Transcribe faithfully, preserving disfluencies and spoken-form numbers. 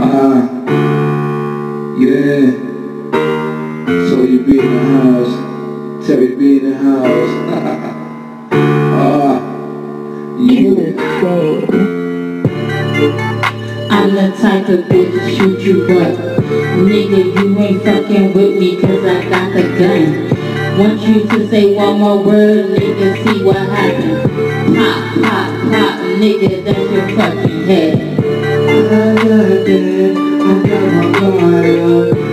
Uh-huh. Yeah. So you be in the house. Terry be in the house. Ah. Yeah. I'm the type of bitch to shoot you up. Nigga, you ain't fucking with me cause I got the gun. Want you to say one more word, nigga, see what happens. Pop, pop, pop, nigga, that's your fucking head. I got it, I got my fire.